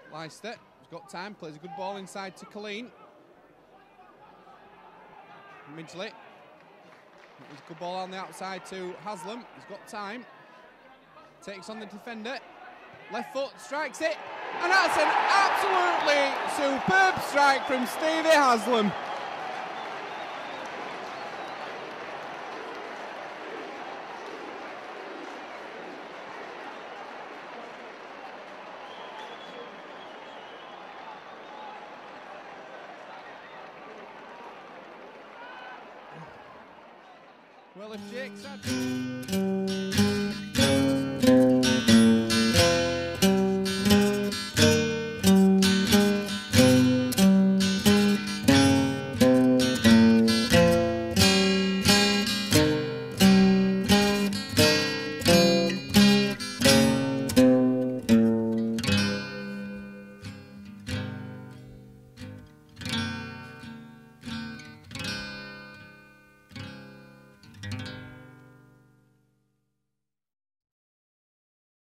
Leicester, he's got time, plays a good ball inside to Colleen. Midgley. There's a good ball on the outside to Haslam. He's got time. Takes on the defender. Left foot, strikes it. And that's an absolutely superb strike from Stevie Haslam. Well, if Jake said...